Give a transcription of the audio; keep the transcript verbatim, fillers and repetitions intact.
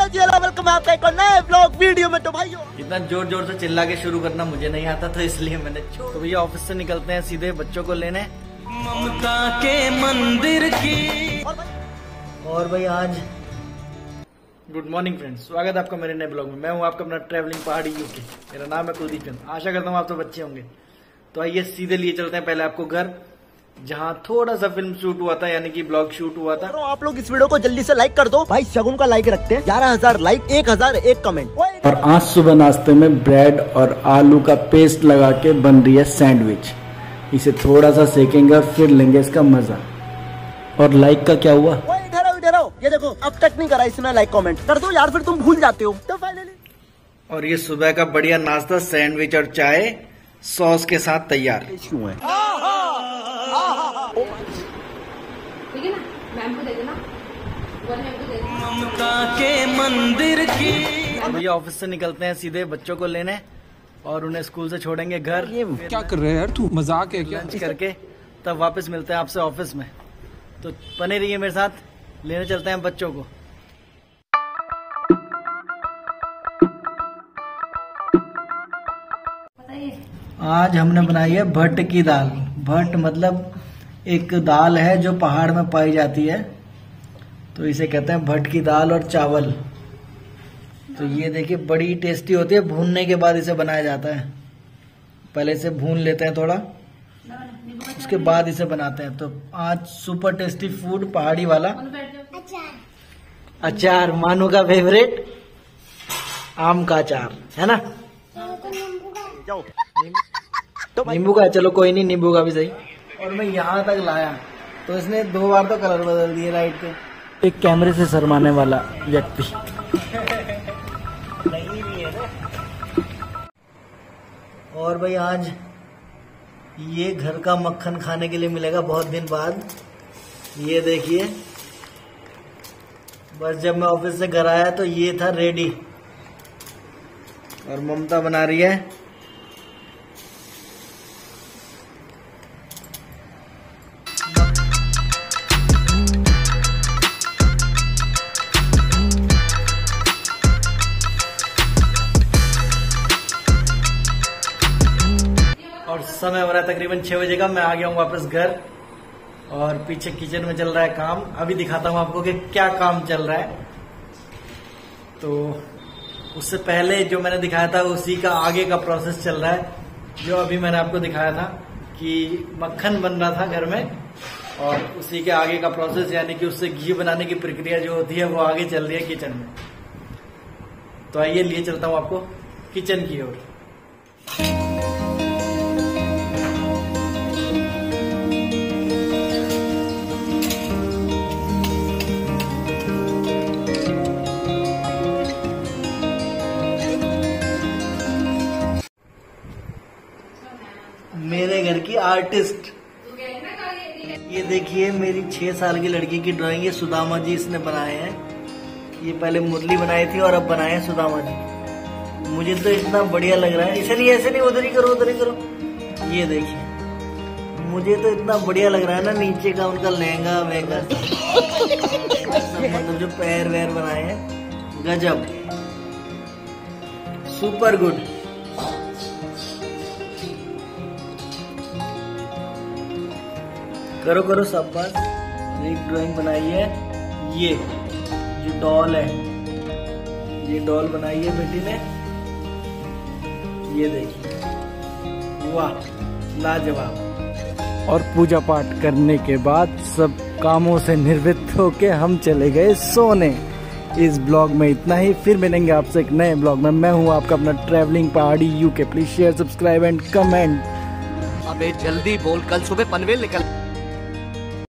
जी welcome आपका एक और नए ब्लॉग वीडियो में। तो भाइयों इतना जोर जोर से चिल्ला के शुरू करना मुझे नहीं आता था, इसलिए मैंने छोड़। तो भैया ऑफिस से निकलते हैं सीधे बच्चों को लेने ममता के मंदिर की। और भाई आज गुड मॉर्निंग फ्रेंड्स, स्वागत है आपका मेरे नए ब्लॉग में। मैं हूं आपका अपना ट्रैवलिंग पहाड़ी यूके। मेरा नाम है कुलदीप चंद। आशा करता हूं आप तो बच्चे होंगे। तो आइए सीधे लिए चलते हैं पहले आपको घर, जहां थोड़ा सा फिल्म शूट हुआ था, यानी कि ब्लॉग शूट हुआ था। तो आप लोग इस वीडियो को जल्दी से लाइक कर दो भाई। शगुन का लाइक रखते हैं ग्यारह हजार लाइक, एक हजार एक कमेंट। और आज सुबह नाश्ते में ब्रेड और आलू का पेस्ट लगा के बन रही है सैंडविच। इसे थोड़ा सा सेकेंगे और फिर लेंगे इसका मजा। और लाइक का क्या हुआ? इधर आओ इधर आओ, ये देखो अब तक नहीं करा इसने लाइक कमेंट। कर दो यार, फिर तुम भूल जाते हो। तो फाइनली और ये सुबह का बढ़िया नाश्ता सैंडविच और चाय सॉस के साथ तैयार। क्यों है ठीक है ना, मैम को दे देना, वो मैम को दे देना। ममता के मंदिर की। भैया ऑफिस से निकलते हैं सीधे बच्चों को लेने और उन्हें स्कूल से छोड़ेंगे घर। ये क्या कर रहे हैं यार, तू मजाक है क्या? लंच करके तब वापस मिलते हैं आपसे ऑफिस में। तो बने रहिए मेरे साथ, लेने चलते हैं बच्चों को। आज हमने बनाई है भट्ट की दाल। भट्ट मतलब एक दाल है जो पहाड़ में पाई जाती है, तो इसे कहते हैं भट्ट की दाल और चावल। तो ये देखिए बड़ी टेस्टी होती है। भूनने के बाद इसे बनाया जाता है। पहले इसे भून लेते हैं थोड़ा, उसके बाद इसे बनाते हैं। तो आज सुपर टेस्टी फूड पहाड़ी वाला अचार, मानू का फेवरेट आम का अचार है ना। नींबू का, चलो कोई नहीं, नींबू का भी सही। और मैं यहाँ तक लाया तो इसने दो बार तो कलर बदल दिए लाइट के। एक कैमरे से शर्माने वाला व्यक्ति। नहीं भी है ना। और भाई आज ये घर का मक्खन खाने के लिए मिलेगा बहुत दिन बाद। ये देखिए, बस जब मैं ऑफिस से घर आया तो ये था रेडी। और ममता बना रही है और समय हो रहा है तकरीबन छह बजे का। मैं आ गया हूँ वापस घर और पीछे किचन में चल रहा है काम। अभी दिखाता हूँ आपको कि क्या काम चल रहा है। तो उससे पहले जो मैंने दिखाया था उसी का आगे का प्रोसेस चल रहा है, जो अभी मैंने आपको दिखाया था कि मक्खन बन रहा था घर में, और उसी के आगे का प्रोसेस यानी कि उससे घी बनाने की प्रक्रिया जो होती है वो आगे चल रही है किचन में। तो आइए लिए चलता हूँ आपको किचन की ओर। मेरे घर की आर्टिस्ट, ये देखिए मेरी छह साल की लड़की की ड्राइंग। ये सुदामा जी इसने बनाए हैं। ये पहले मुरली बनाई थी और अब बनाए हैं सुदामा जी। मुझे तो इतना बढ़िया लग रहा है। इसे नहीं, ऐसे नहीं, उधर ही करो, उधर ही करो। ये देखिए, मुझे तो इतना बढ़िया लग रहा है ना। नीचे का उनका लहंगा वहंगा मतलब जो पैर वैर बनाए हैं, गजब, सुपर गुड। करो करो सब बात। एक ड्राइंग बनाई है, ये जो डॉल है, ये डॉल बनाई है बेटी ने। ये देखिए, वाह लाजवाब। और पूजा पाठ करने के बाद सब कामों से निवृत्त होके हम चले गए सोने। इस ब्लॉग में इतना ही, फिर मिलेंगे आपसे एक नए ब्लॉग में। मैं हूं आपका अपना travelling Pahadi UK. Please share, subscribe and comment. अबे जल्दी बोल, कल सुबह पनवेल निकल।